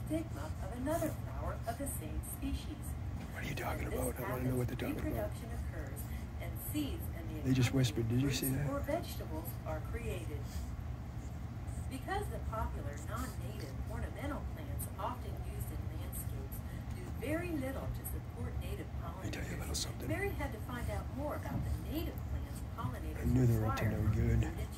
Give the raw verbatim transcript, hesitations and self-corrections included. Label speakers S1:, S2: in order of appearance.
S1: stigma of another flower of the same species.
S2: What are you talking about? I want to know what they're talking about.
S1: Reproduction occurs, and seeds and the
S2: They just whispered. Did you see that?
S1: or vegetables are created. Because the popular non-native ornamental plants often used in landscapes do very little to support native pollinators,
S2: Let me tell you a little something.
S1: Mary had to find out more about the native plants pollinators
S2: I knew the
S1: require
S2: routine were
S1: on
S2: good.
S1: food